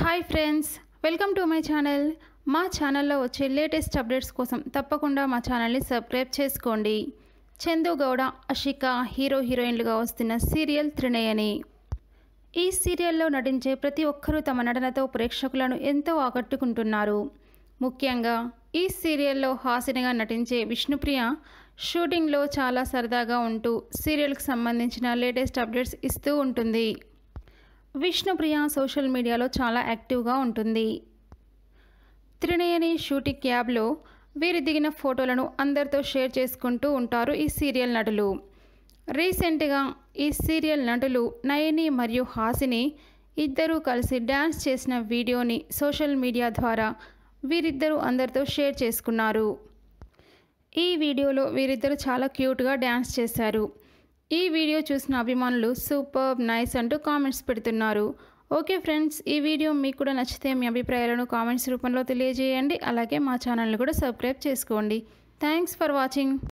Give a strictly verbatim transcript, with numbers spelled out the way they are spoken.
Hi friends, welcome to my channel. మా ఛానల్లో వచ్చే లేటెస్ట్ అప్డేట్స్ కోసం తప్పకుండా మా ఛానల్ని సబ్స్క్రైబ్ చేసుకోండి. చందు గౌడ, అషిక హీరో హీరోయిన్లుగా వస్తున్న సీరియల్ త్రినయని. ఈ సీరియల్లో నటించే ప్రతి ఒక్కరూ తమ నటనతో ప్రేక్షకులను ఎంతో ఆకట్టుకుంటున్నారు. ముఖ్యంగా ఈ సీరియల్లో హాసినిగా నటించే విష్ణుప్రియ షూటింగ్లో చాలా సరదాగా ఉంటూ సీరియల్కి సంబంధించిన లేటెస్ట్ అప్డేట్స్ ఇస్తూ ఉంటుంది. విష్ణుప్రియ సోషల్ మీడియాలో చాలా యాక్టివ్గా ఉంటుంది. త్రినయని షూటింగ్ క్యాబ్లో వీరి దిగిన ఫోటోలను అందరితో షేర్ చేసుకుంటూ ఉంటారు ఈ సీరియల్ నటులు. రీసెంట్గా ఈ సీరియల్ నటులు నయని మరియు హాసిని ఇద్దరూ కలిసి డ్యాన్స్ చేసిన వీడియోని సోషల్ మీడియా ద్వారా వీరిద్దరూ అందరితో షేర్ చేసుకున్నారు. ఈ వీడియోలో వీరిద్దరూ చాలా క్యూట్గా డ్యాన్స్ చేశారు. ఈ వీడియో చూసిన అభిమానులు సూపర్ నైస్ అంటూ కామెంట్స్ పెడుతున్నారు. ఓకే ఫ్రెండ్స్, ఈ వీడియో మీకు కూడా నచ్చితే మీ అభిప్రాయాలను కామెంట్స్ రూపంలో తెలియజేయండి. అలాగే మా ఛానల్ని కూడా సబ్స్క్రైబ్ చేసుకోండి. Thanks for watching.